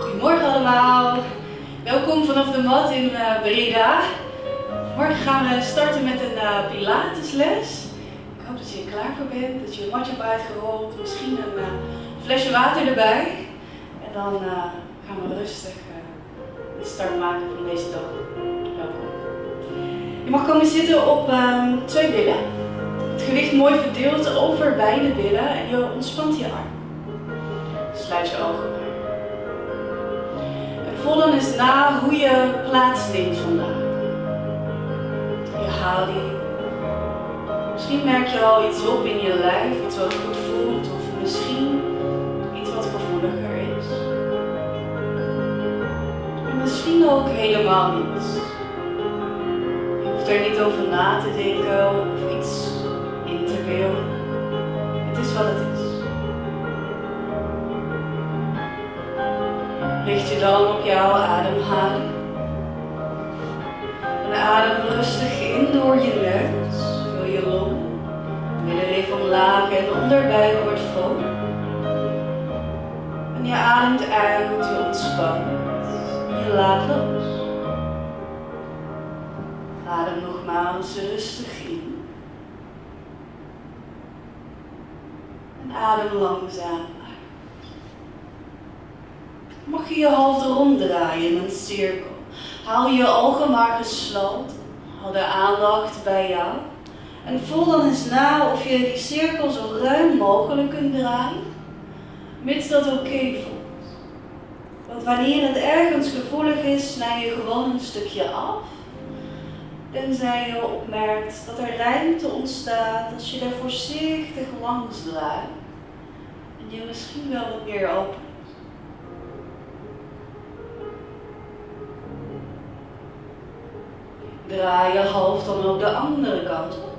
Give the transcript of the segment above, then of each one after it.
Goedemorgen allemaal, welkom vanaf de mat in Breda. Morgen gaan we starten met een pilatesles. Ik hoop dat je er klaar voor bent, dat je een matje hebt uitgerold, misschien een flesje water erbij. En dan gaan we rustig de start maken van deze dag. Welkom. Je mag komen zitten op 2 billen. Het gewicht mooi verdeeld over beide billen en je ontspant je arm. Sluit je ogen. Voel dan eens na hoe je plaatsneemt vandaag. Je houding. Misschien merk je al iets op in je lijf, iets wat goed voelt, of misschien iets wat gevoeliger is. En misschien ook helemaal niets. Je hoeft er niet over na te denken of iets in te beelden. Het is wat het is. Richt je dan op jouw ademhaling. En adem rustig in door je neus. Vul je longen. Middenrif omlaag en onderbuik wordt vol. En je ademt uit, je ontspant. Je laat los. Adem nogmaals rustig in. En adem langzaam. Mag je je hoofd ronddraaien in een cirkel. Haal je ogen maar gesloten. Hou de aandacht bij jou. En voel dan eens na of je die cirkel zo ruim mogelijk kunt draaien. Mits dat oké voelt. Want wanneer het ergens gevoelig is, snij je gewoon een stukje af. Tenzij je opmerkt dat er ruimte ontstaat als je er voorzichtig langs draait. En je misschien wel wat meer opent. Draai je hoofd dan ook de andere kant op.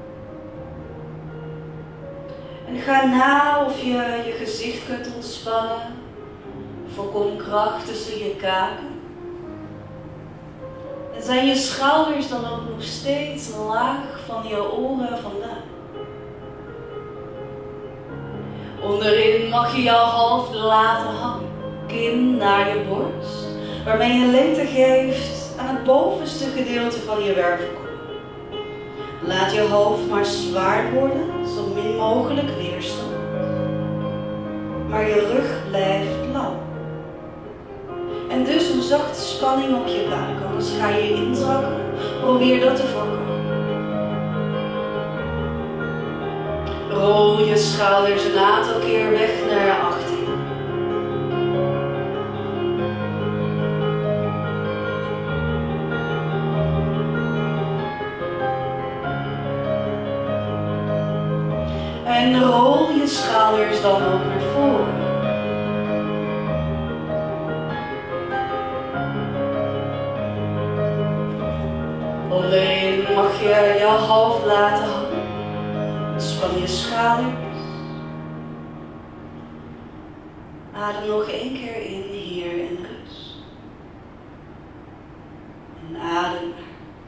En ga na of je je gezicht kunt ontspannen. Voorkom kracht tussen je kaken. En zijn je schouders dan ook nog steeds laag van je oren vandaan. Onderin mag je jouw hoofd laten hangen. Kin naar je borst. Waarmee je lengte geeft aan het bovenste gedeelte van je wervelkolom. Laat je hoofd maar zwaar worden, zo min mogelijk weerstand. Maar je rug blijft lang. En dus een zachte spanning op je buik, anders ga je inzakken. Probeer dat te voorkomen. Rol je schouders een aantal keer weg naar achteren. En rol je schouders dan ook naar voren. Onderin mag je je hoofd laten hangen. Span je schouders. Adem nog 1 keer in, hier in rust. En adem uit.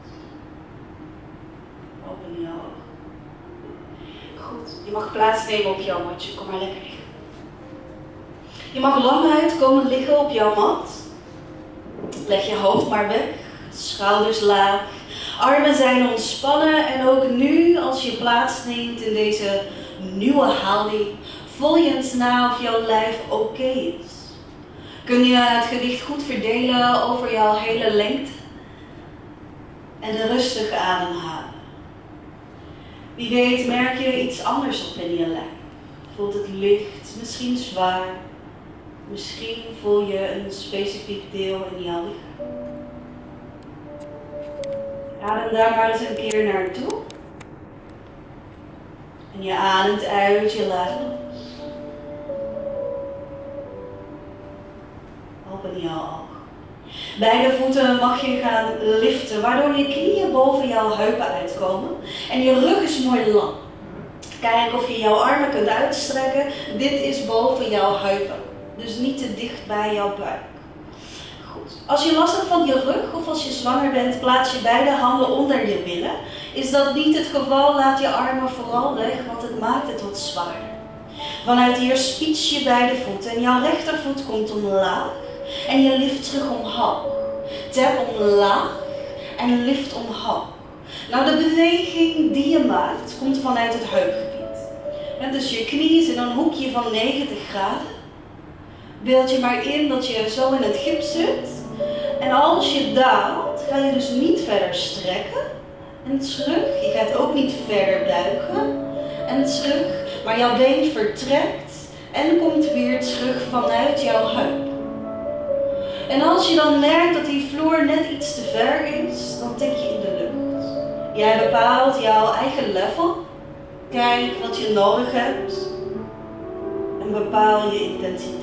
Open je ogen. Goed, je mag plaatsnemen op jouw matje. Kom maar lekker liggen. Je mag languit komen liggen op jouw mat. Leg je hoofd maar weg. Schouders laag. Armen zijn ontspannen. En ook nu, als je plaatsneemt in deze nieuwe houding, voel je eens na of jouw lijf oké is. Kun je het gewicht goed verdelen over jouw hele lengte? En rustig ademhalen. Wie weet merk je iets anders op in je lijf. Voelt het licht, misschien zwaar. Misschien voel je een specifiek deel in jouw lichaam. Adem daar maar eens een keer naartoe. En je ademt uit, je laat los. Open jouw ogen. Beide voeten mag je gaan liften, waardoor je knieën boven jouw heupen uitkomen. En je rug is mooi lang. Kijk of je jouw armen kunt uitstrekken. Dit is boven jouw heupen. Dus niet te dicht bij jouw buik. Goed. Als je last hebt van je rug of als je zwanger bent, plaats je beide handen onder je billen. Is dat niet het geval, laat je armen vooral weg, want het maakt het wat zwaarder. Vanuit hier spits je beide voeten en jouw rechtervoet komt omlaag. En je lift terug omhoog. Tap omlaag en lift omhoog. Nou, de beweging die je maakt komt vanuit het heupgebied. En dus je knie is in een hoekje van 90 graden. Beeld je maar in dat je zo in het gips zit. En als je daalt, ga je dus niet verder strekken. En terug. Je gaat ook niet verder buigen. En terug. Maar jouw been vertrekt en komt weer terug vanuit jouw heup. En als je dan merkt dat die vloer net iets te ver is, dan tik je in de lucht. Jij bepaalt jouw eigen level. Kijk wat je nodig hebt. En bepaal je intensiteit.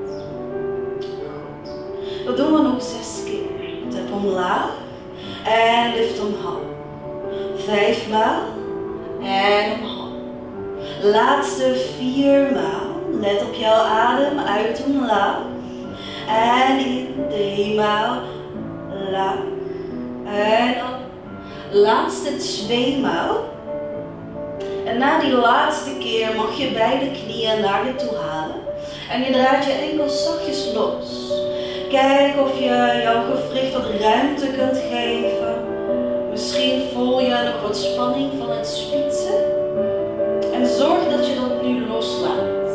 Dat doen we nog 6 keer. Tap omlaag en lift omhoog. 5 maal en omhoog. Laatste 4 maal. Let op jouw adem uit omlaag. En in 3 maal. Laag. En op. Laatste 2 maal. En na die laatste keer mag je beide knieën naar je toe halen. En je draait je enkel zachtjes los. Kijk of je jouw gewricht wat ruimte kunt geven. Misschien voel je nog wat spanning van het spitsen. En zorg dat je dat nu loslaat.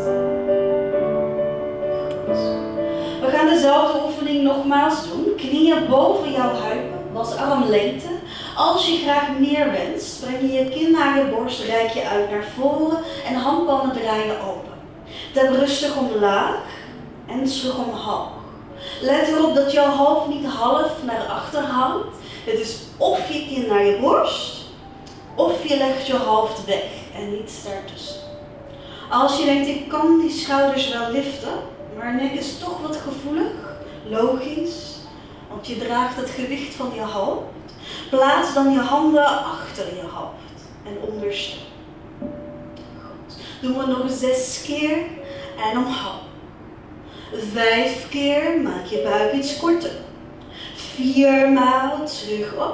We gaan dezelfde oefening nogmaals doen. Knieën boven jouw heupen, was armlengte. Als je graag meer wenst, breng je je kin naar je borst, reik je uit naar voren en handpalmen draaien open. Tap rustig omlaag en terug omhoog. Let erop dat jouw hoofd niet half naar achter hangt. Het is of je kin naar je borst, of je legt je hoofd weg en niets daartussen. Als je denkt, ik kan die schouders wel liften, maar nek is toch wat gevoelig, logisch, want je draagt het gewicht van je hoofd. Plaats dan je handen achter je hoofd en ondersteun. Goed. Doen we nog 6 keer en omhoog. 5 keer, maak je buik iets korter. 4 maal, terug op.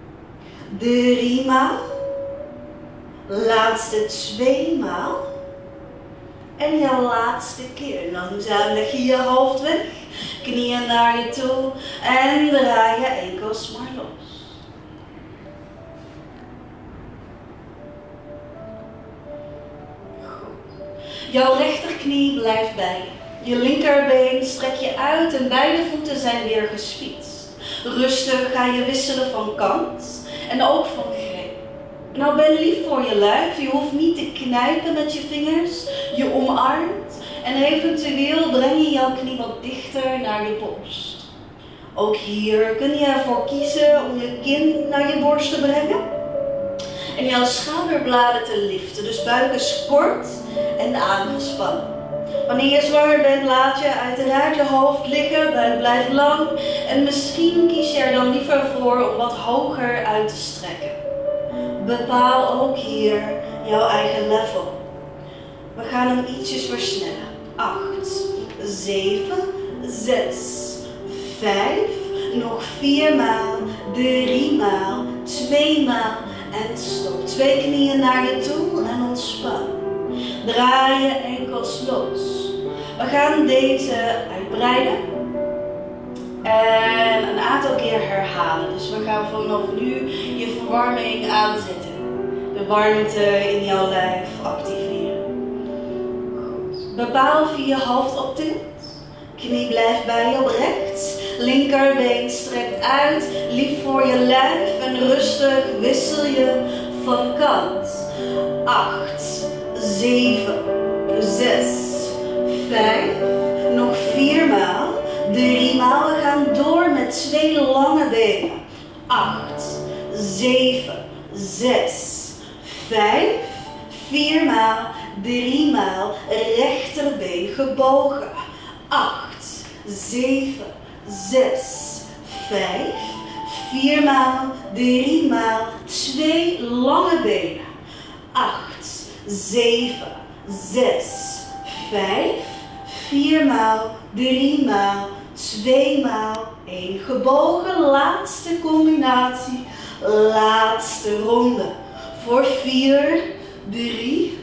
3 maal. Laatste 2 maal. En jouw laatste keer. Langzaam leg je je hoofd weg. Knieën naar je toe. En draai je enkels maar los. Jouw rechterknie blijft bij je. Je linkerbeen strek je uit en beide voeten zijn weer gespietst. Rustig ga je wisselen van kant en ook van greep. Nou, ben lief voor je lijf. Je hoeft niet te knijpen met je vingers. Je omarmt en eventueel breng je jouw knie wat dichter naar je borst. Ook hier kun je ervoor kiezen om je kin naar je borst te brengen. En jouw schouderbladen te liften. Dus buik is kort en aangespannen. Wanneer je zwanger bent, laat je uiteraard je hoofd liggen. Buik blijft lang. En misschien kies je er dan liever voor om wat hoger uit te strekken. Bepaal ook hier jouw eigen level. We gaan hem ietsjes versnellen. 8, 7, 6, 5. Nog 4 maal. 3 maal. 2 maal. En stop. 2 knieën naar je toe en ontspan. Draai je enkels los. We gaan deze uitbreiden. En een aantal keer herhalen. Dus we gaan vanaf nu je verwarming aanzetten. De warmte in jouw lijf activeren. Goed. Bepaal of je je hoofd optilt. Knie blijft bij je oprecht. Linkerbeen strekt uit, lief voor je lijf en rustig wissel je van kant. 8, 7, 6, 5, nog 4 maal, 3 maal. We gaan door met 2 lange benen. 8, 7, 6, 5, 4 maal, 3 maal. Rechterbeen gebogen. 8, 7, 6, 5, 4 maal, 3 maal, 2 lange benen. 8, 7, 6, 5, 4 maal, 3 maal, 2 maal, 1 gebogen. Laatste combinatie, laatste ronde. Voor 4, 3,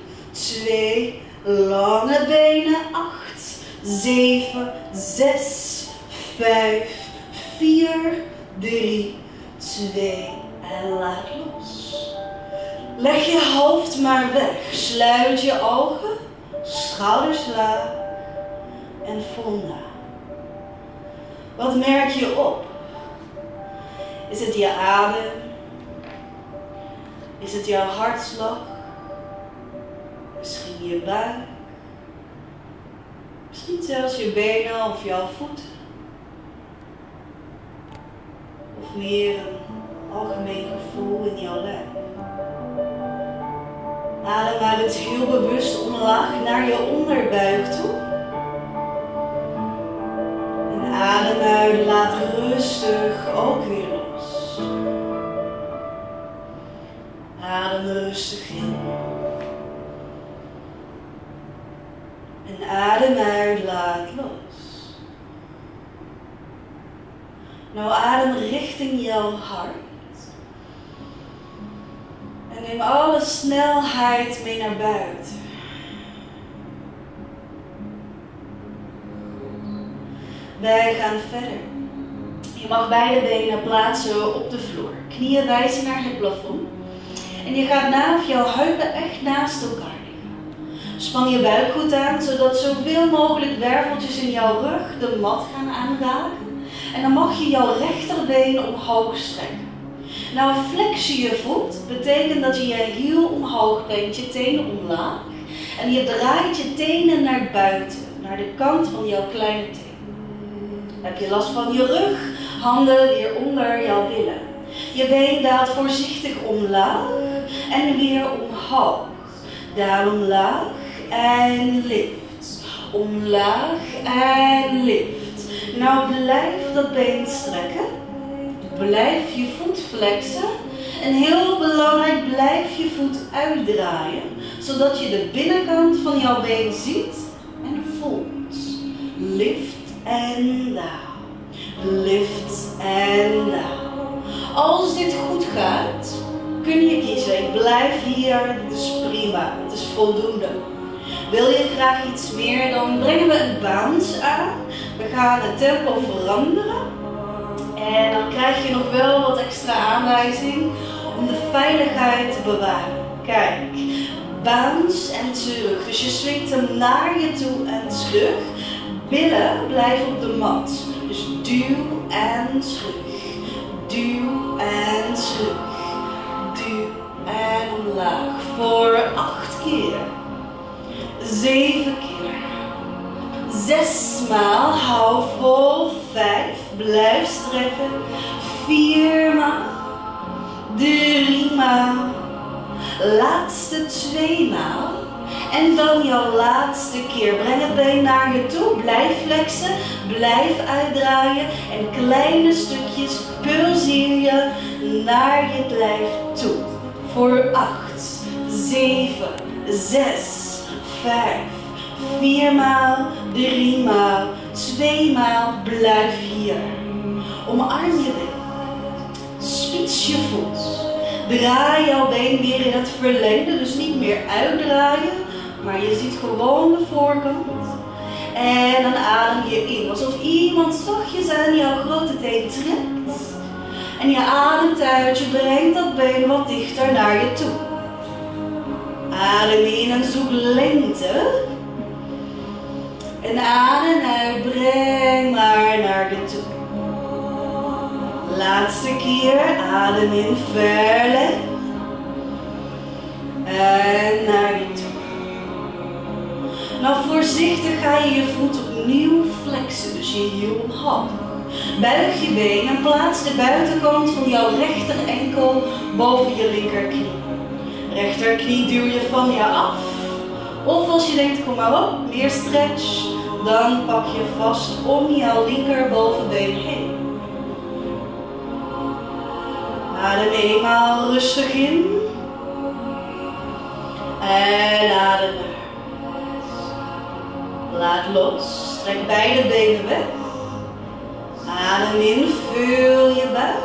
2, lange benen. 8, 7, 6, 5, 4, 3, 2 en laat los. Leg je hoofd maar weg. Sluit je ogen, schouders laag en voel na. Wat merk je op? Is het je adem? Is het jouw hartslag? Misschien je buik? Misschien zelfs je benen of jouw voeten? Of meer een algemeen gevoel in jouw lijf? Adem maar eens heel bewust omlaag naar je onderbuik toe. En adem uit, laat rustig ook weer los. Adem rustig in. En adem uit, laat los. Nou adem richting jouw hart. En neem alle snelheid mee naar buiten. Wij gaan verder. Je mag beide benen plaatsen op de vloer. Knieën wijzen naar het plafond. En je gaat na of jouw heupen echt naast elkaar liggen. Span je buik goed aan, zodat zoveel mogelijk werveltjes in jouw rug de mat gaan aanraken. En dan mag je jouw rechterbeen omhoog strekken. Nou, flex je voet betekent dat je je hiel omhoog brengt, je tenen omlaag. En je draait je tenen naar buiten, naar de kant van jouw kleine teen. Heb je last van je rug, handen weer onder jouw billen. Je been daalt voorzichtig omlaag en weer omhoog. Daal omlaag en lift. Omlaag en lift. Nou, blijf dat been strekken. Blijf je voet flexen. En heel belangrijk, blijf je voet uitdraaien. Zodat je de binnenkant van jouw been ziet en voelt. Lift en down. Lift en down. Als dit goed gaat, kun je kiezen. Ik blijf hier, dit is prima, het is voldoende. Wil je graag iets meer, dan brengen we een bounce aan. We gaan het tempo veranderen. En dan krijg je nog wel wat extra aanwijzing om de veiligheid te bewaren. Kijk, bounce en terug. Dus je swingt hem naar je toe en terug. Billen blijven op de mat. Dus duw en terug. Duw en terug. Duw en omlaag. Voor 8 keer. 7 keer. 6 maal. Hou vol. 5. Blijf strekken. 4 maal. 3 maal. Laatste 2 maal. En dan jouw laatste keer. Breng het been naar je toe. Blijf flexen. Blijf uitdraaien. En kleine stukjes pulseer je naar je lijf toe. Voor 8, 7, 6, 5, 4 maal, 3 maal, 2 maal. Blijf hier. Omarm je been. Spits je voet. Draai jouw been weer in het verlengde. Dus niet meer uitdraaien. Maar je ziet gewoon de voorkant. En dan adem je in. Alsof iemand zachtjes aan jouw grote teen trekt. En je ademt uit. Je brengt dat been wat dichter naar je toe. Adem in en zoek lengte. En adem uit. Breng maar naar je toe. Laatste keer. Adem in. Verleg. En naar je toe. Nou, voorzichtig ga je je voet opnieuw flexen, dus je hiel omhoog. Buig je been en plaats de buitenkant van jouw rechter enkel boven je linkerknie. Rechterknie duw je van je af. Of als je denkt, kom maar op, meer stretch, dan pak je vast om jouw linker bovenbeen heen. Adem eenmaal rustig in. En adem uit. Laat los, strek beide benen weg. Adem in, vul je buik.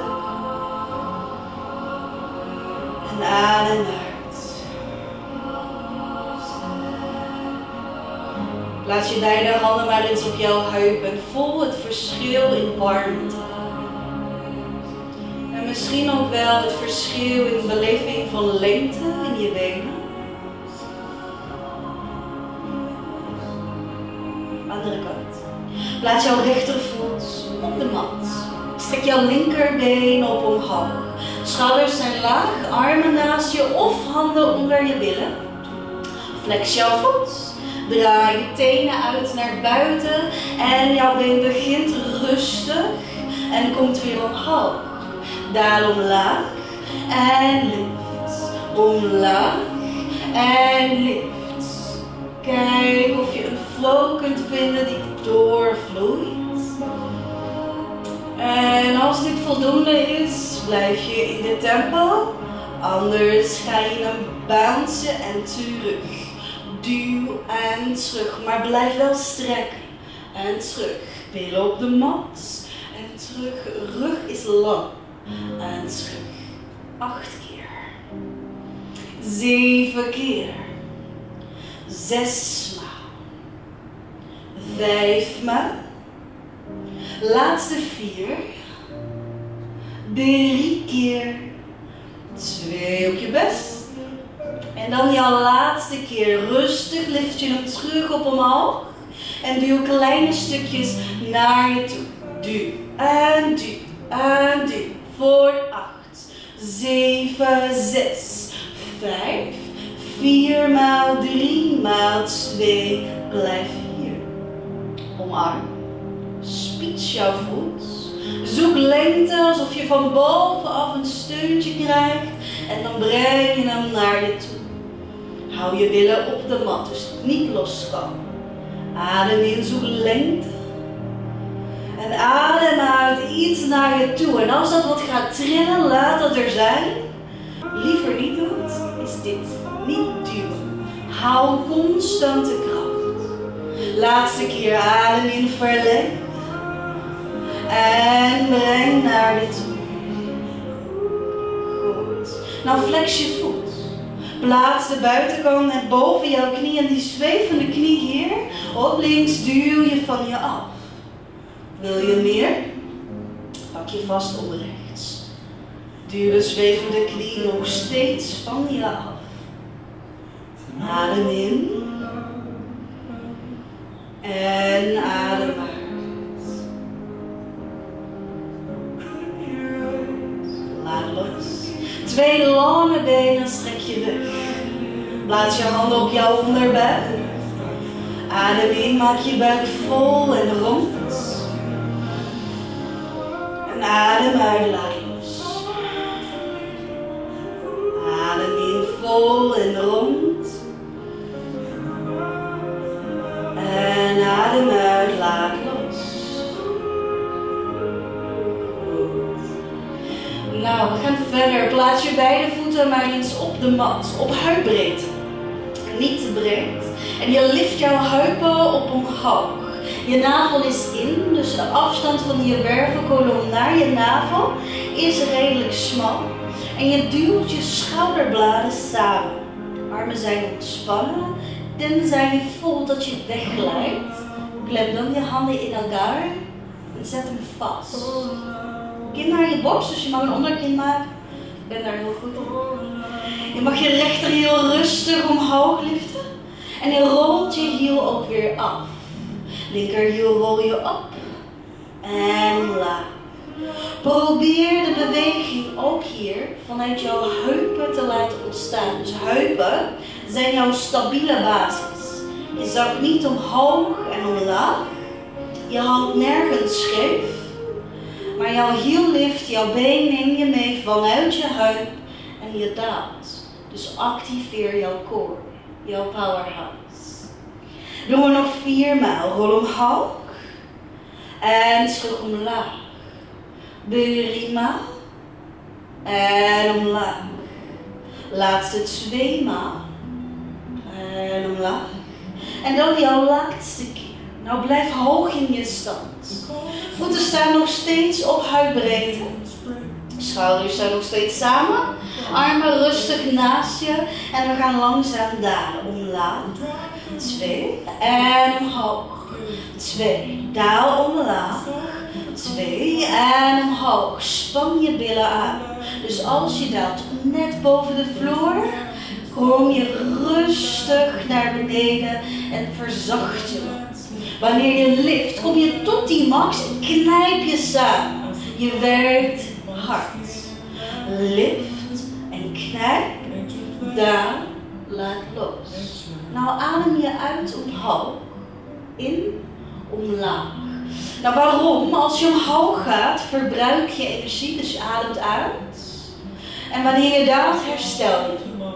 En adem uit. Plaats Plaats je beide handen maar eens op jouw heup en voel het verschil in warmte. En misschien ook wel het verschil in beleving van lengte in je benen. Andere kant. Plaats jouw rechtervoet op de mat. Strek jouw linkerbeen op omhoog. Schouders zijn laag, armen naast je of handen onder je billen. Flex jouw voet. Draai je tenen uit naar buiten en jouw been begint rustig en komt weer omhoog. Daal omlaag en lift. Omlaag en lift. Kijk of je een flow kunt vinden die doorvloeit. En als dit voldoende is, blijf je in dit tempo. Anders ga je hem bouncen en terug. Duw en terug, maar blijf wel strekken. En terug. Billen op de mat. En terug. Rug is lang. En terug. 8 keer. 7 keer. 6 maal. 5 maal. Laatste 4. 3 keer. 2 op je best. En dan jouw laatste keer. Rustig lift je hem terug op omhoog. En duw kleine stukjes naar je toe. Duw en duw en duw. Voor 8, 7, 6, 5, 4 maal 3 maal 2. Blijf hier. Omarm. Spits jouw voet. Zoek lengte alsof je van bovenaf een steuntje krijgt. En dan breng je hem naar je toe. Hou je billen op de mat, dus niet loskomen. Adem in, zoek lengte. En adem uit iets naar je toe. En als dat wat gaat trillen, laat dat er zijn. Liever niet doet, is dit. Niet duwen. Hou constante kracht. Laatste keer adem in, verleng. En breng naar je toe. Goed. Nou flex je voet. Plaats de buitenkant net boven jouw knie en die zwevende knie hier op links duw je van je af. Wil je meer? Pak je vast op rechts. Duw de zwevende knie nog steeds van je af. Adem in. En adem uit. Laat los. 2 lange benen strek je weg. Plaats je handen op jouw onderbuik. Adem in, maak je buik vol en rond. En adem uit, laat los. Adem in, vol en rond. En adem uit, laat los. Nou, we gaan verder. Plaats je beide voeten maar eens op de mat, op heupbreedte. Niet te breed. En je lift jouw heupen op omhoog. Je navel is in, dus de afstand van je wervelkolom naar je navel is redelijk smal. En je duwt je schouderbladen samen. Armen zijn ontspannen, tenzij je voelt dat je wegglijdt. Klem dan je handen in elkaar en zet hem vast. Kin naar je borst, dus je mag een onderkin maken. Ik ben daar heel goed in. Je mag je rechterhiel rustig omhoog liften. En je rolt je hiel ook weer af. Linkerhiel rol je op. En omlaag. Probeer de beweging ook hier vanuit jouw heupen te laten ontstaan. Dus heupen zijn jouw stabiele basis. Je zakt niet omhoog en omlaag. Je houdt nergens scheef. Maar jouw hiel lift, jouw been neem je mee vanuit je heup en je daalt. Dus activeer jouw core, jouw powerhouse. Doen we nog 4 maal. Rol omhoog. En terug omlaag. 3 maal. En omlaag. Laatste 2 maal. En omlaag. En dan jouw laatste keer. Nou blijf hoog in je stand. Voeten staan nog steeds op heupbreedte. Schouders zijn nog steeds samen. Armen rustig naast je. En we gaan langzaam dalen. Omlaag. 2 en omhoog. 2, daal omlaag. 2 en omhoog. Span je billen aan. Dus als je daalt net boven de vloer, kom je rustig naar beneden en verzacht je wat. Wanneer je lift, kom je tot die max en knijp je samen. Je werkt hard. Lift en knijp. Daal, laat los. Nou adem je uit omhoog. In, omlaag. Nou waarom? Als je omhoog gaat, verbruik je energie, dus je ademt uit. En wanneer je daalt, herstel je.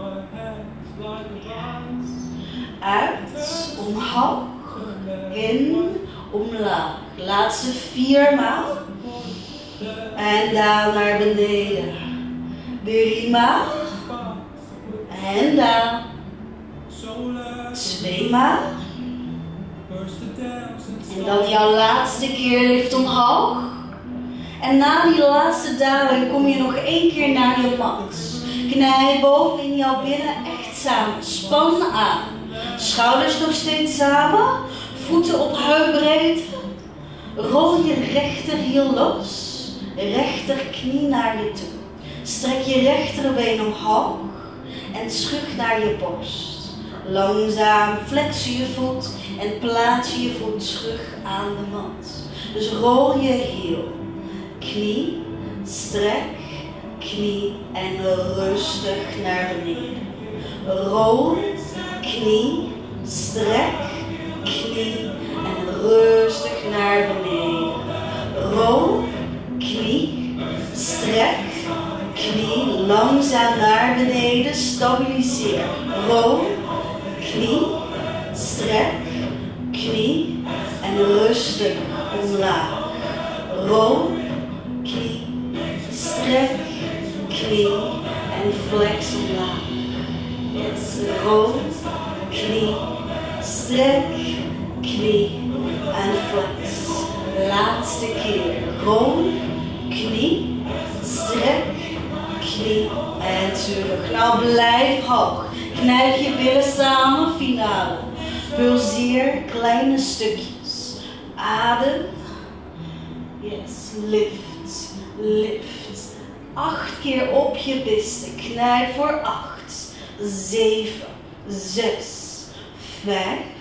Uit, omhoog, in, omlaag. Laatste 4 maal. En daal naar beneden. 3 maal. En daal. 2 maal. En dan jouw laatste keer lift omhoog. En na die laatste daling kom je nog 1 keer naar je max. Knij boven in jouw billen echt samen. Span aan. Schouders nog steeds samen. Voeten op heupbreedte. Rol je rechterhiel los. Rechterknie naar je toe. Strek je rechterbeen omhoog. En schug naar je borst. Langzaam flex je voet en plaats je voet terug aan de mat. Dus rol je hiel. Knie, strek, knie en rustig naar beneden. Rol, knie, strek, knie en rustig naar beneden. Rol, knie, strek, knie, langzaam naar beneden, stabiliseer. Rol, knie, strek, knie en rustig omlaag. Rol, knie, strek, knie en flex omlaag. Yes. Rol, knie, strek, knie en flex. Laatste keer. Rol, knie, strek, knie en terug. Nou blijf hoog. Knijp je billen samen, finale. Pulseer kleine stukjes. Adem. Yes, lift, lift. 8 keer op je bisten. Knijp voor 8, 7, 6, 5,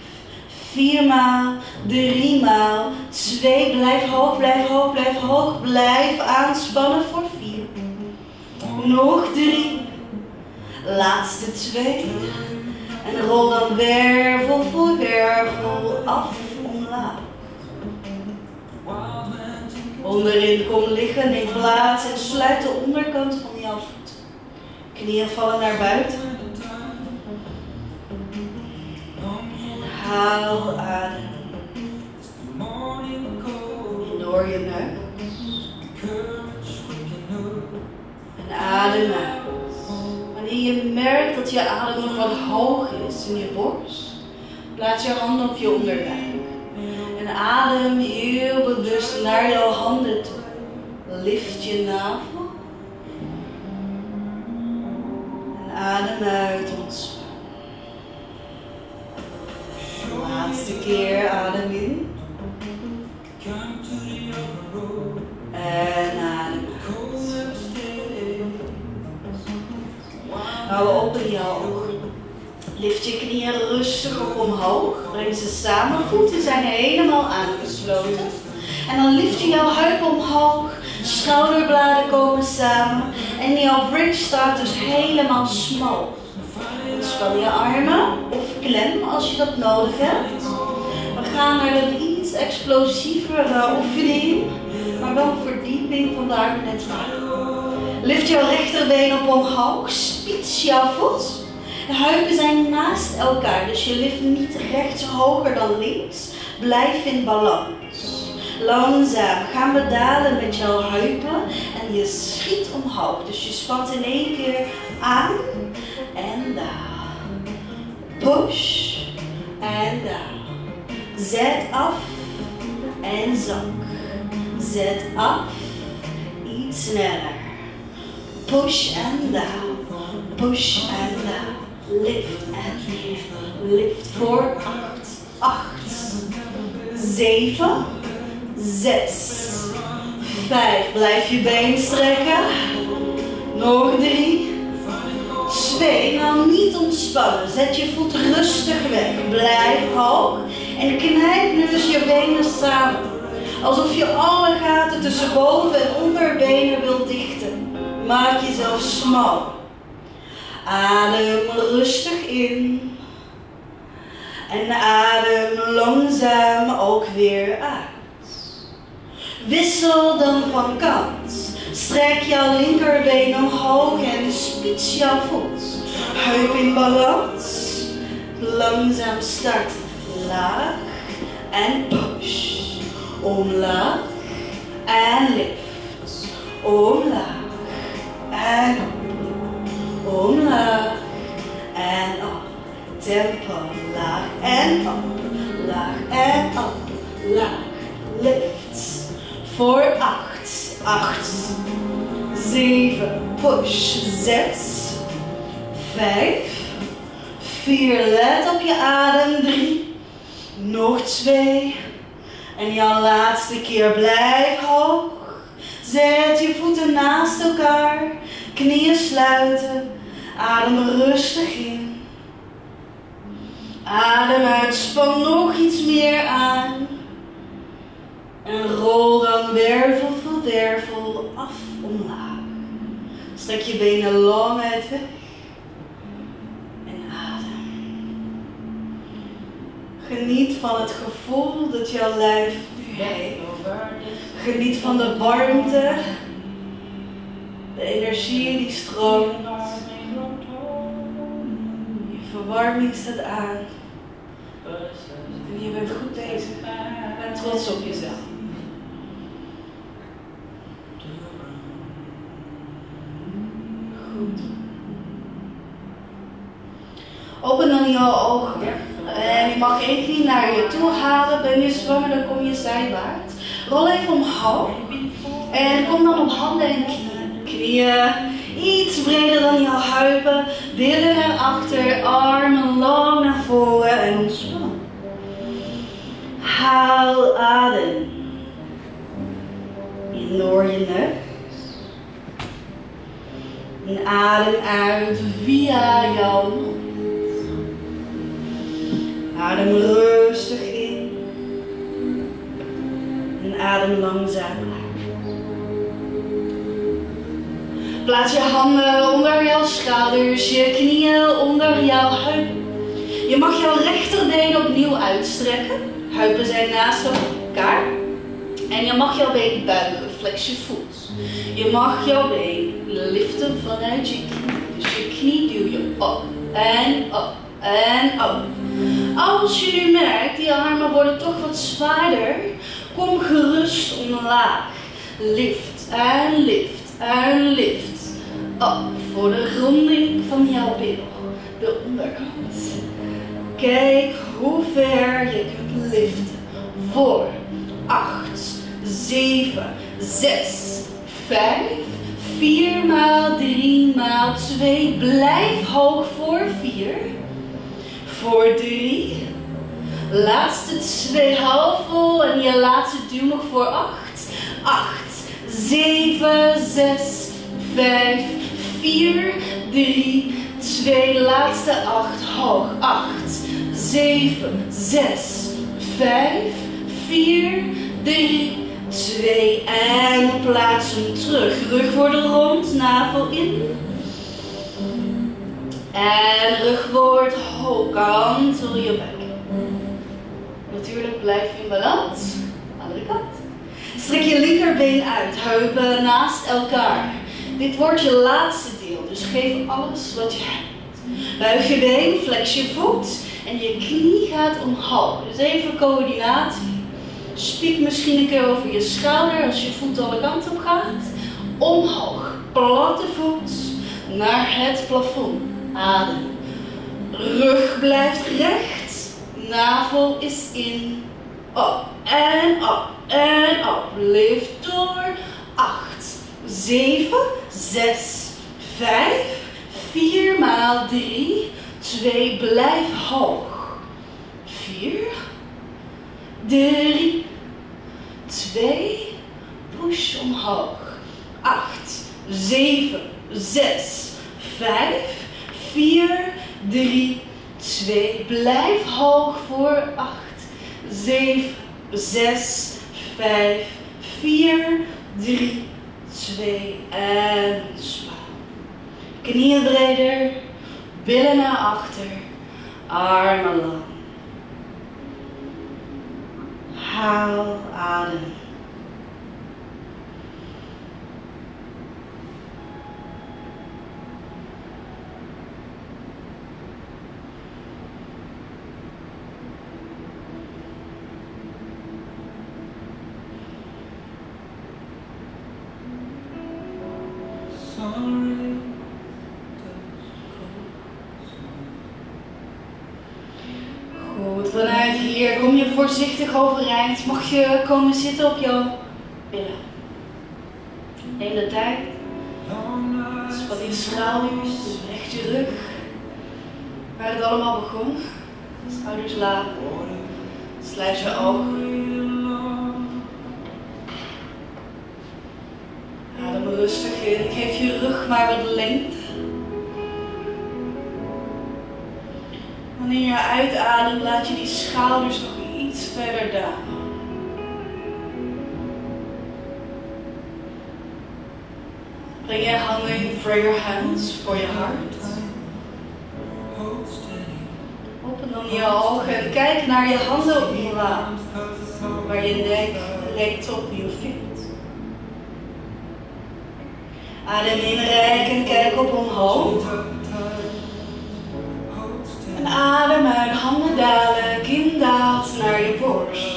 4 maal, 3 maal, 2. Blijf hoog, blijf hoog, blijf hoog. Blijf aanspannen voor 4. Nog 3. Laatste 2. En rol dan wervel voor wervel af omlaag. Onderin kom liggen, neem plaats en sluit de onderkant van jouw voet. Knieën vallen naar buiten. Haal adem. Door je neus. En adem uit. Wanneer je merkt dat je adem nog wat hoog is in je borst, plaats je handen op je onderbuik. En adem heel bewust naar jouw handen toe. Lift je navel. En adem uit, ontspan. Laatste keer adem in. En adem uit. Nou, open je ogen. Lift je knieën rustig op omhoog. Breng ze samen. Voeten zijn helemaal aangesloten. En dan lift je jouw heupen omhoog. Schouderbladen komen samen. En jouw bridge staat dus helemaal smal. Ontspan je armen of klem als je dat nodig hebt. We gaan naar een iets explosievere oefening. Maar wel verdieping van waar we net waren. Lift jouw rechterbeen op omhoog. Spits jouw voet. De heupen zijn naast elkaar, dus je lift niet rechts hoger dan links. Blijf in balans. Langzaam gaan we dalen met jouw heupen en je schiet omhoog. Dus je spant in 1 keer aan en daal. Push en daal. Zet af en zak. Zet af, iets sneller. Push en daal. Push en daal. Lift en lift voor 8, 7, 6, 5. Blijf je been strekken. Nog 3, 2. Nou, niet ontspannen. Zet je voet rustig weg. Blijf hoog. En knijp nu eens je benen samen. Alsof je alle gaten tussen boven- en onderbenen wilt dichten. Maak jezelf smal. Adem rustig in. En adem langzaam ook weer uit. Wissel dan van kant. Strek jouw linkerbeen omhoog en spits jouw voet. Heup in balans. Langzaam start. Laag en push. Omlaag en lift. Omlaag en op. Omlaag en op. Tempo. Laag en op. Laag en op. Laag. Lift. Voor 8. 8. 7. Push. 6. 5. 4. Let op je adem. 3. Nog 2. En jouw laatste keer. Blijf hoog. Zet je voeten naast elkaar. Knieën sluiten. Adem rustig in. Adem uit. Span nog iets meer aan. En rol dan wervel voor wervel af omlaag. Strek je benen lang uit weg. En adem. Geniet van het gevoel dat jouw lijf nu heeft. Geniet van de warmte. De energie die stroomt. Je verwarming staat aan. En je bent goed bezig. Ik ben trots op jezelf. Goed. Open dan jouw ogen. En je mag één knie naar je toe halen. Ben je zwanger, dan kom je zijwaarts. Rol even omhoog. En kom dan op handen en knieën. Knieën iets breder dan jouw heupen. Billen naar achter. Armen lang naar voren en ontspan. Haal adem. In door je neus. En adem uit via jouw mond. Adem rustig in. En adem langzaam uit. Plaats je handen onder jouw schouders, je knieën onder jouw heupen. Je mag jouw rechterbeen opnieuw uitstrekken. Heupen zijn naast elkaar. En je mag jouw been buigen, flex je voet. Je mag jouw been liften vanuit je knie. Dus je knie duw je op en op en op. Als je nu merkt, die armen worden toch wat zwaarder, kom gerust omlaag. Lift en lift en lift. Op voor de ronding van jouw billen, de onderkant. Kijk hoe ver je kunt liften. Voor 8, 7, 6, 5, 4 maal 3 maal 2. Blijf hoog voor 4. Voor 3. Laatste 2 half vol en je laatste duw nog voor 8. 8, 7, 6, 5, 4, 3, 2. Laatste 8 hoog. 8, 7, 6, 5, 4, 3, 2. En plaats hem terug. Rug wordt rond, navel in. En rug wordt hoog, kantel je bek. Natuurlijk blijf je in balans. Andere kant. Strek je linkerbeen uit, heupen naast elkaar. Dit wordt je laatste deel, dus geef alles wat je hebt. Buig je been, flex je voet en je knie gaat omhoog. Dus even coördinatie. Spiek misschien een keer over je schouder als je voet alle kanten op gaat. Omhoog, platte voet naar het plafond. Adem. Rug blijft recht. Navel is in. Op en op en op. Lift door. 8, 7, 6, 5, 4 maal 3, 2. Blijf hoog. 4, 3, 2, push omhoog. 8, 7, 6, 5, 4, 3, 2. Blijf hoog voor 8, 7, 6, 5, 4, 3, 2 en span. Knieën breder, billen naar achter, armen lang. Haal adem. Goed, vanuit hier kom je voorzichtig overeind. Mag je komen zitten op jouw billen. De hele tijd. Span je schouders, recht je rug. Waar het allemaal begon. Schouders laag. Sluit je ogen. Adem rustig in. Geef je rug maar wat lengte. Wanneer je uitademt, laat je die schouders nog iets verder dalen. Breng je handen in prayer hands voor je hart. Open dan je ogen en kijk naar je handen omlaag, waar je nek lekt opnieuw vindt. Adem in, rijk en kijk op omhoog. En adem uit, handen dalen, kin daalt naar je borst.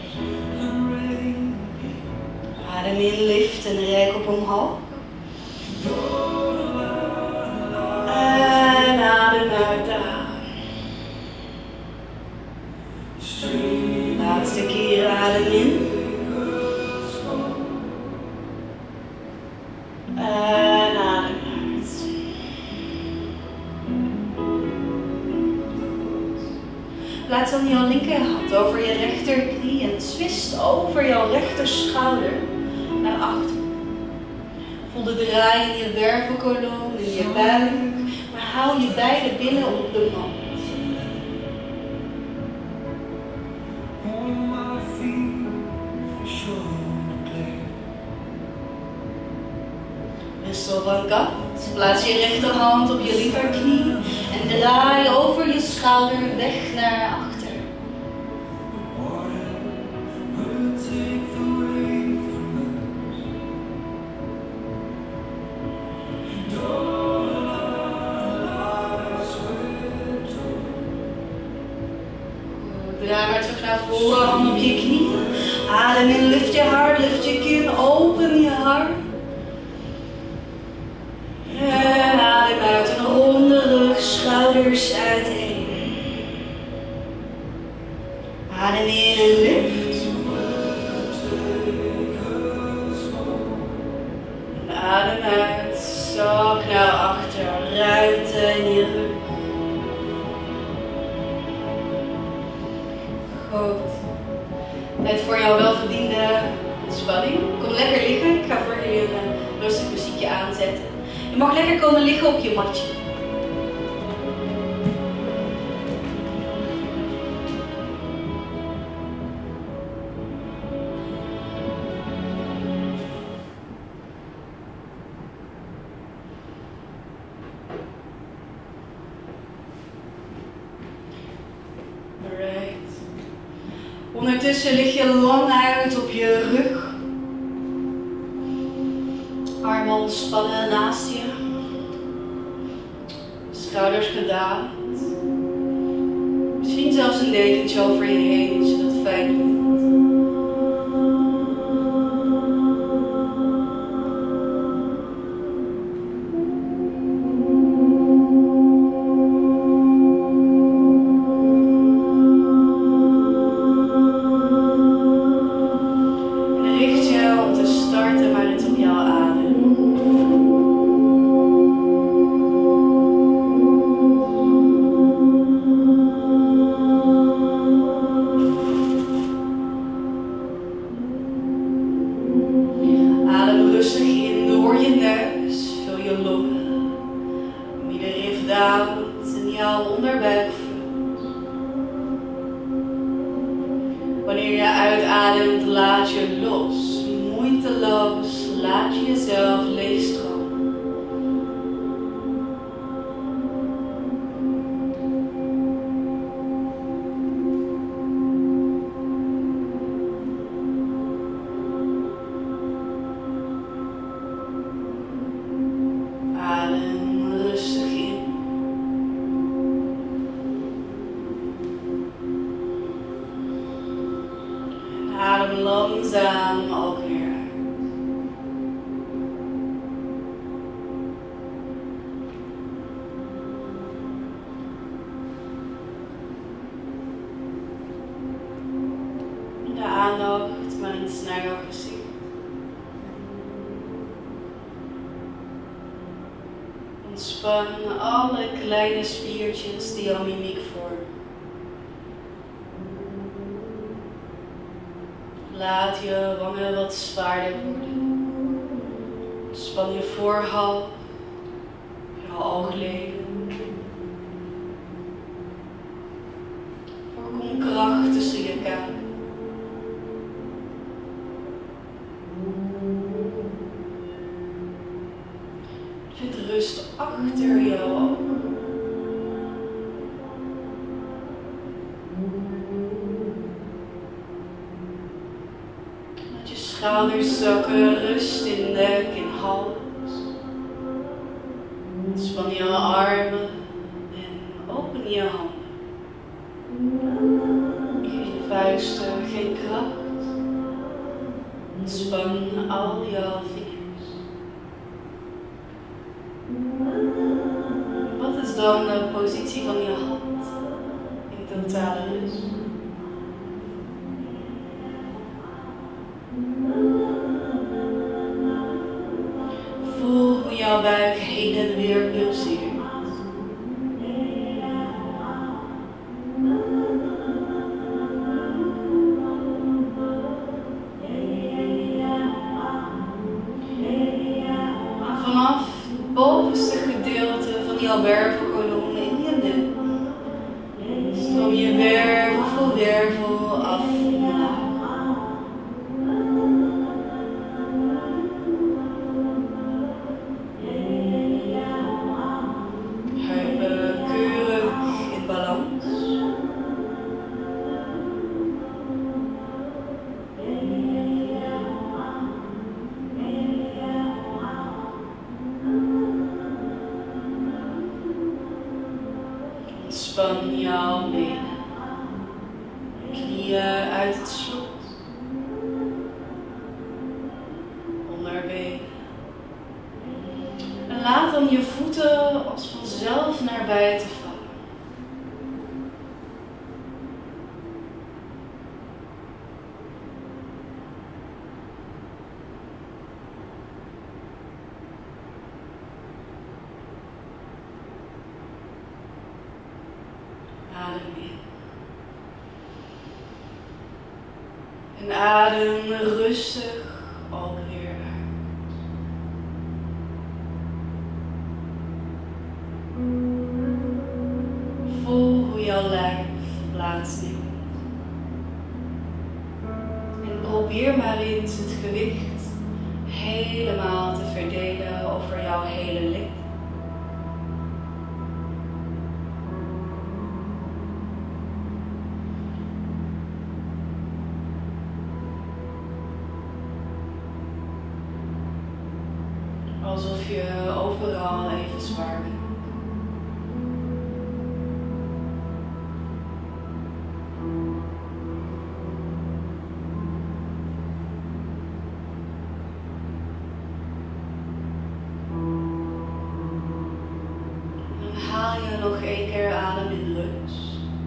Adem in, lift en rijk op omhoog. En adem uit, daal. Laatste keer adem in. En adem uit. Laat dan jouw linkerhand over je rechterknie en twist over jouw rechterschouder naar achter. Voel de draai in je wervelkolom, in je buik, maar hou je beide billen op de mat. Wissel van kant. Plaats je rechterhand op je linkerknie en draai over je schouder weg naar achter. Draai maar terug naar voren, hand op je knie. Adem in, lift je hart, lift je kin, open je hart. En adem uit, een ronde rug, schouders uiteen. Adem in en lift. En adem uit, zak naar achter, ruimte in je rug. Goed. Tijd voor jouw welverdiende ontspanning. Kom lekker liggen. Ik ga voor jullie een rustig muziekje aanzetten. Je mag lekker komen liggen op je matje. Alright. Ondertussen lig je lang uit op je rug. Armen ontspannen naast je. Schouders gedaald. Misschien zelfs een dekentje over je heen als je dat fijn vindt. jezelf leegstromen. Adem rustig in. En adem langzaam ook weer uit. De aandacht maar eens naar jouw gezicht. Ontspan alle kleine spiertjes die jouw mimiek vormen. Laat je wangen wat zwaarder worden. Ontspan je voorhoofd, je oogleden. Voorkom kracht tussen je kaken. Vind rust achter jouw ogen. Laat je schouders zakken, rust in nek en hals. Ontspan je armen en open je handen. Geef je vuisten geen kracht. Ontspan al jouw vingers. Wat is dan de positie van je hand in totale rust? Voel hoe jouw buik heen en weer pulseert. Vanaf het bovenste gedeelte van jouw wervelkolom in je nek stroom je wervel voor wervel af omlaag. Heupen keurig in balans. Ontspan jouw benen, knieën uit het slot, onderbeen. En laat dan je voeten als vanzelf naar buiten vallen. Adem in. En adem rustig ook weer uit. Voel hoe jouw lijf plaatsneemt. En probeer maar eens het gewicht helemaal te verdelen over jouw hele lichaam. Alsof je overal even zwaar bent. Dan haal je nog 1 keer adem in rust.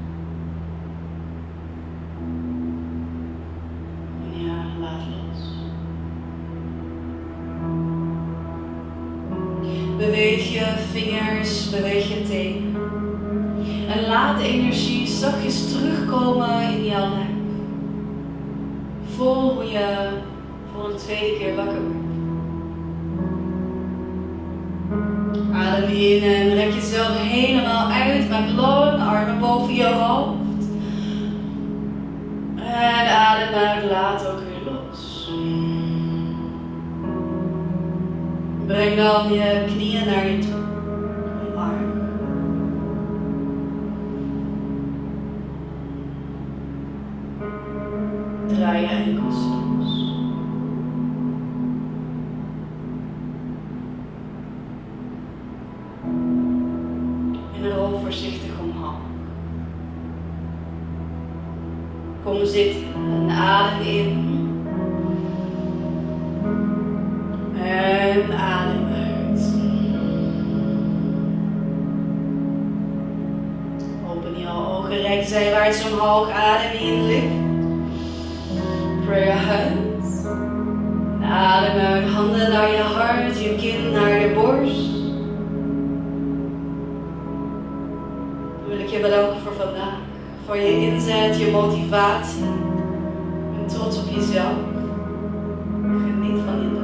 En ja, laat los. Beweeg je vingers, beweeg je tenen. En laat de energie zachtjes terugkomen in jouw lijf. Voel hoe je voor de tweede keer wakker wordt. Adem in en rek jezelf helemaal uit. Maak lang armen boven je hoofd. En adem uit, laat ook weer los. Breng dan je knieën naar je toe. Omarm. Draai je enkels los. En rol voorzichtig omhoog. Kom zitten en adem in. En adem uit. Open je ogen, rek zijwaarts omhoog, adem in, lift. Prayer hands. Adem uit, handen naar je hart, je kin naar je borst. Dan wil ik je bedanken voor vandaag. Voor je inzet, je motivatie. Ik ben trots op jezelf. Geniet van je dag.